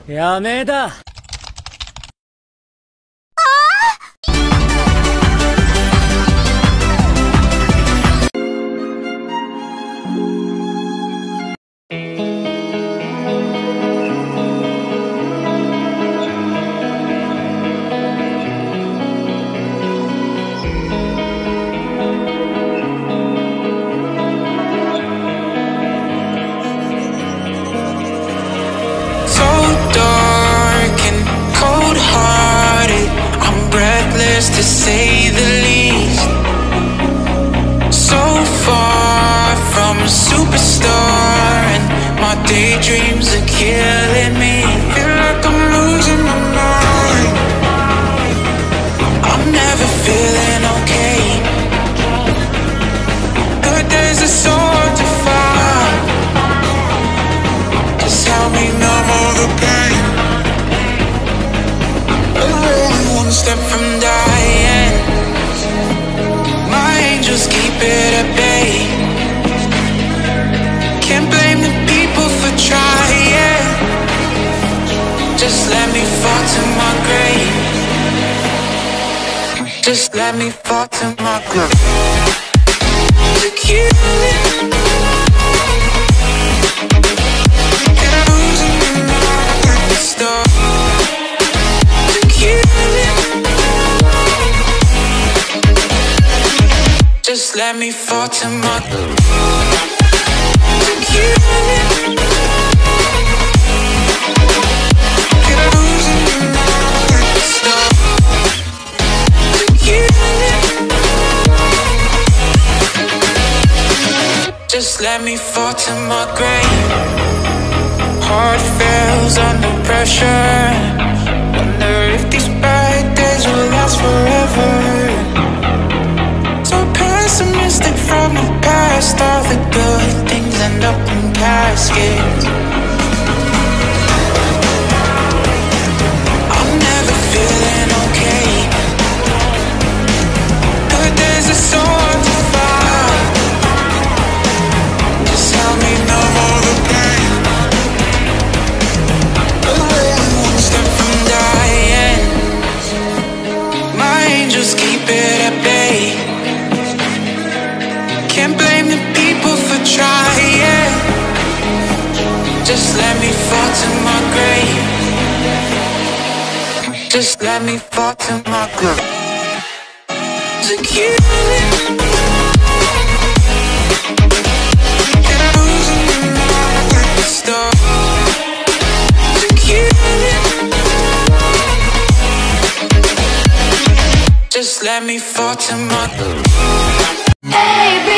やめだ。 To say the least, so far from a superstar, and my daydreams are killing me. Feel like I'm losing my mind. I'm never feeling okay. Good days are so hard to find. Just help me numb all the pain. I'm only one step from dying. My angels keep it at bay. Can't blame the people for trying. Just let me fall to my grave. Just let me fall to my grave. To kill it. Just let me fall to my grave. Just let me fall to my grave. Heart fails under pressure. Wonder if these bad days will last forever. Pessimistic from the past, all the good things end up in caskets. I'm never feeling okay. Good days are so hard to find. Just help me numb all the pain. I'm only one step from dying. My angels keep it at bay. Can't blame the people for trying. Just let me fall to my grave. Just let me fall to my grave. To kill it. To kill it. Just let me fall to my grave. Hey,